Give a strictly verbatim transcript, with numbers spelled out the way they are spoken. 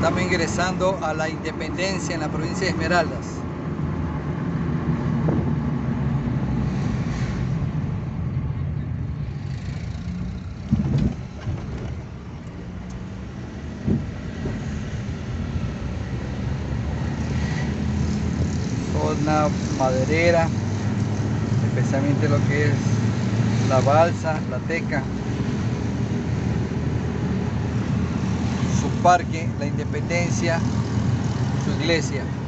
Estamos ingresando a la Independencia en la provincia de Esmeraldas. Zona maderera, especialmente lo que es la balsa, la teca, su parque, la Independencia, su iglesia.